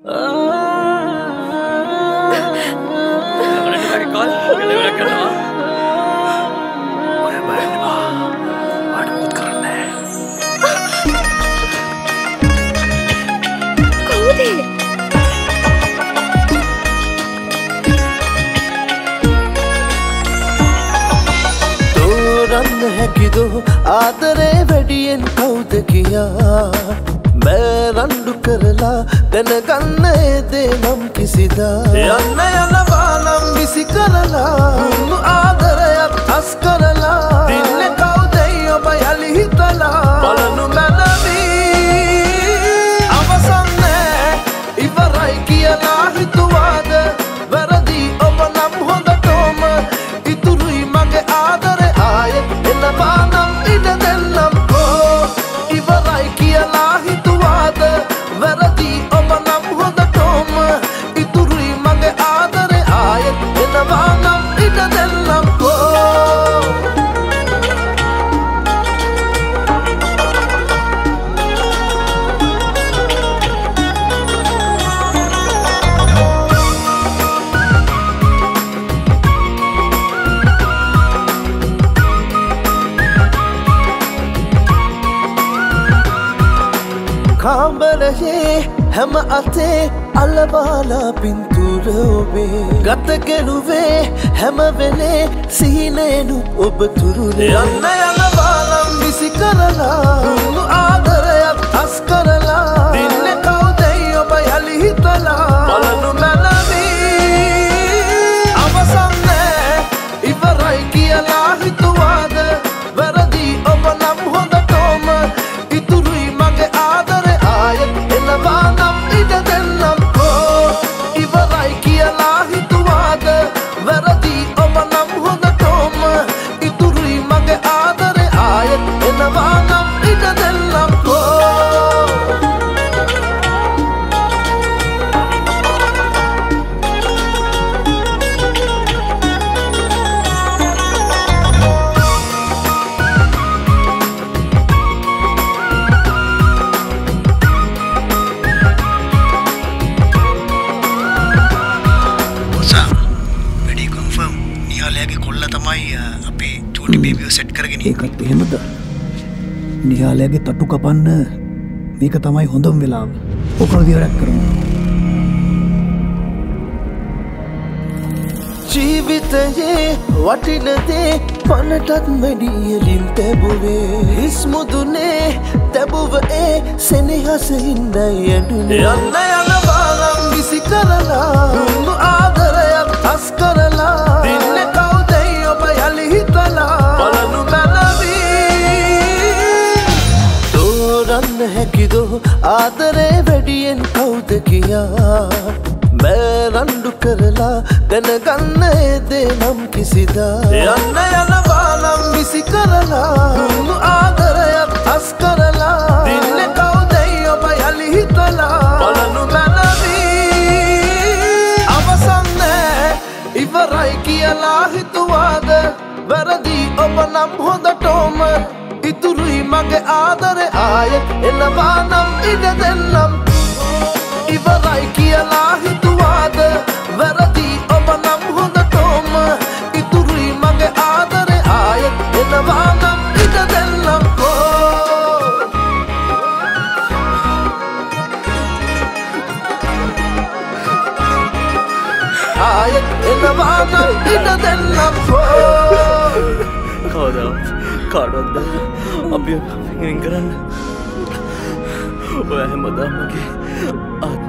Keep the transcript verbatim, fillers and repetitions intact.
හැකිදෝ ආදරේ වැඩියෙන් කවුද කියා මෑ රණ්ඩු කරලා දැනගන්න ඒ දේ නම් කිසිදා යන්න යනවා නම් විසි කරලා උණු ආදරයක් අස් කරලා දින්නේ කවුදයි ඔබ යලි හිතලා බලනු මැනවි අවසන් නෑ ඉවරයි කියලා හිතුවාද වැරදි ඔබ නම් හොඳටම ඉතුරුයි මගේ ආදරේ ආයෙත් එනවානම් ඉඩ දෙන්නම් කෝ ඉවරයි කියලා හිතුවාද වැරදි ඔබ නම් හොඳටම ඉතුරුයි මගේ ආදරේ ආයෙත් එනවානම් ඉඩ දෙන්නම් කෝ කාමරයේ හැම අතේ අලවාලා පින්තූර ඔබේ ගත ගෙනුවේ හැම වෙලේ සිහිනේනු ඔබ තුරුලේ යන්න යනවානම් විසි කරලා උණු ආදරයක් අස් කරලා දින්නේ කවුදයි ඔබ යලි හිතලා බලනු මැනවි අවසන් නෑ ඉවරයි කියලා හිතුවාද වැරදි ඔබ නම් හොඳටම ඉතුරුයි මගේ ආදරේ ආයෙත් එනවානම් ඉඩ දෙන්නම් කෝ ඉවරයි කියලා හිතුවාද වැරදි ඔබ නම් හොඳටම ඉතුරුයි මගේ ආදරේ ආයෙත් එනවානම් ඉඩ දෙන්නම් කෝ ඒකත් එහෙමද නිහාලයාගේ තට්ටු කපන්න මේක තමයි හොඳම වෙලාව ඔකල විවරයක් කරමු ජීවිතයේ වටින දේ පනටත් මැඩියලින් තැබුවේ හිස් මුදුනේ තැබුව ඒ සෙනෙහසින්දයි ඇඬුනේ යන්න යනවානම් විසි කරලා උණු ආදරයක් අස් කරලා දින්නේ කවුදයි ඔබ යලි හිතලා බලනු මැනවි තෝරන්න හැකිදෝ ආදරේ වැඩියෙන් කවුද කියා මෑ රණ්ඩු කරලා දැනගන්න ඒ දේ නම් කිසිදා යන්න යනවානම් විසි කරලා උණු ආදරයක් අස් කරලා දින්නේ කවුදයි ඔබ යලි හිතලා බලනු මැනවි අවසන් නෑ ඉවරයි කියලා හිතුවාද වැරදි ඔබ නම් හොඳටම ඉතුරුයි මගේ ආදරේ ආයෙත් එනවානම් ඉඩ දෙන්නම් ඉවරයි කියලා හිතුවාද වැරදි ඔබ නම් හොඳටම ඉතුරුයි මගේ ආදරේ ආයෙත් එනවානම් ඉඩ දෙන්නම් කෝ ආයෙත් එනවානම් ඉඩ දෙන්නම් කෝ කවදාවත් කාටවත් අපි වෙන් කරන්න ඔය හැමදාම මගේ